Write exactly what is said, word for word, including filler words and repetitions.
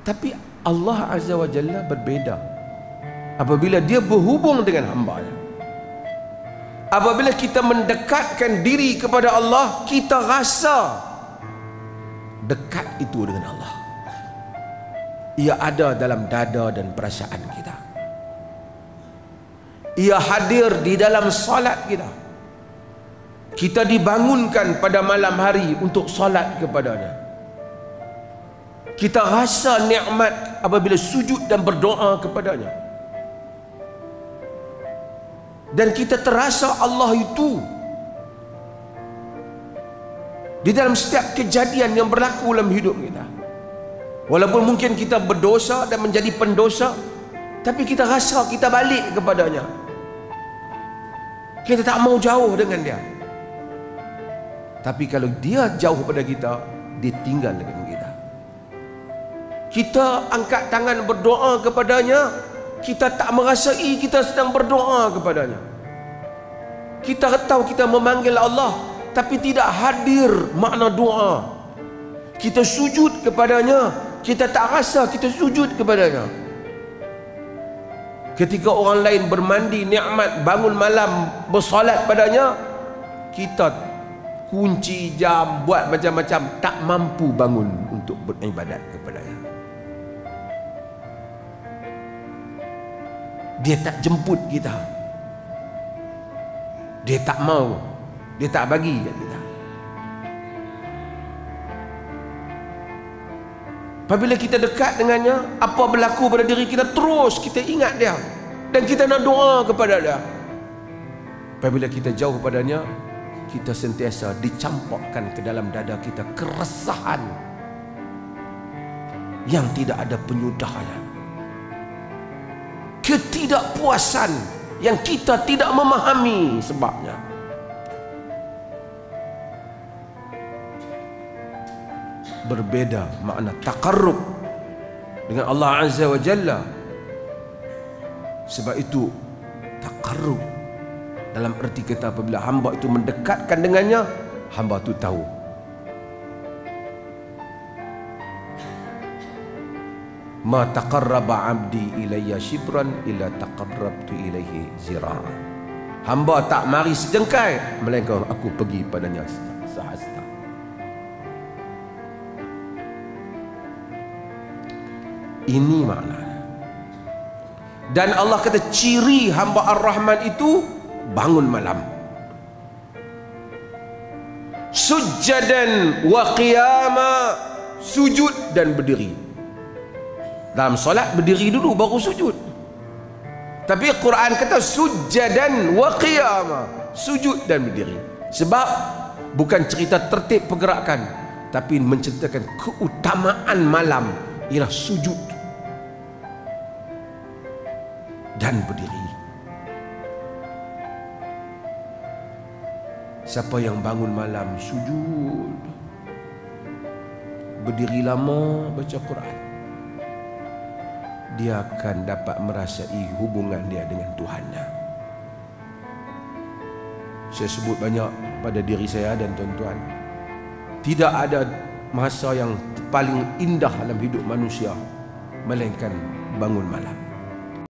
Tapi Allah Azza wa Jalla berbeza. Apabila dia berhubung dengan hamba-Nya, apabila kita mendekatkan diri kepada Allah, kita rasa dekat itu dengan Allah. Ia ada dalam dada dan perasaan kita. Ia hadir di dalam salat kita. Kita dibangunkan pada malam hari untuk salat kepada-Nya. Kita rasa nikmat apabila sujud dan berdoa kepada-Nya. Dan kita terasa Allah itu di dalam setiap kejadian yang berlaku dalam hidup kita. Walaupun mungkin kita berdosa dan menjadi pendosa, tapi kita rasa kita balik kepada-Nya. Kita tak mau jauh dengan Dia. Tapi kalau Dia jauh pada kita, Dia tinggal dengan kita. Kita angkat tangan berdoa kepada-Nya, kita tak merasai kita sedang berdoa kepada-Nya. Kita tahu kita memanggil Allah, tapi tidak hadir makna doa. Kita sujud kepada-Nya, kita tak rasa kita sujud kepada-Nya. Ketika orang lain bermandi nikmat, bangun malam bersolat padanya, kita kunci jam, buat macam-macam, tak mampu bangun untuk beribadat kepada-Nya. Dia tak jemput kita, Dia tak mau, Dia tak bagi kat kita. Apabila kita dekat dengannya, apa berlaku pada diri kita, terus kita ingat Dia dan kita nak doa kepada Dia. Apabila kita jauh padanya, kita sentiasa dicampakkan ke dalam dada kita keresahan yang tidak ada penyudahnya, ketidakpuasan yang kita tidak memahami sebabnya. Berbeza makna taqarrub dengan Allah Azza wa Jalla. Sebab itu taqarrub dalam erti kata apabila hamba itu mendekatkan dengannya, hamba itu tahu ma taqarraba abdi ilayya shibran illa taqarrabtu ilayhi zira'a. Hamba tak mari sejengkai melainkan aku pergi padanya sehasta. Ini maknanya. Dan Allah kata ciri hamba Ar-Rahman itu bangun malam, sujjadan wa qiyama, sujud dan berdiri. Dalam solat berdiri dulu baru sujud. Tapi Quran kata sujjadan wa qiyama, sujud dan berdiri. Sebab bukan cerita tertib pergerakan, tapi menceritakan keutamaan malam ialah sujud dan berdiri. Siapa yang bangun malam sujud, berdiri lama baca Quran, dia akan dapat merasai hubungan dia dengan Tuhannya. Saya sebut banyak pada diri saya dan tuan-tuan, tidak ada masa yang paling indah dalam hidup manusia melainkan bangun malam.